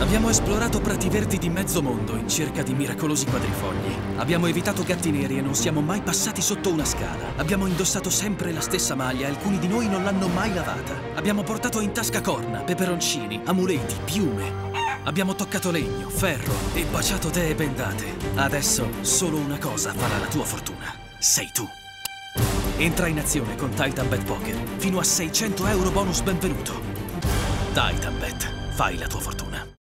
Abbiamo esplorato prati verdi di mezzo mondo in cerca di miracolosi quadrifogli. Abbiamo evitato gatti neri e non siamo mai passati sotto una scala. Abbiamo indossato sempre la stessa maglia e alcuni di noi non l'hanno mai lavata. Abbiamo portato in tasca corna, peperoncini, amuleti, piume. Abbiamo toccato legno, ferro e baciato te e bendate. Adesso solo una cosa farà la tua fortuna. Sei tu. Entra in azione con TitanBet Poker. Fino a 600 euro bonus benvenuto. TitanBet, fai la tua fortuna.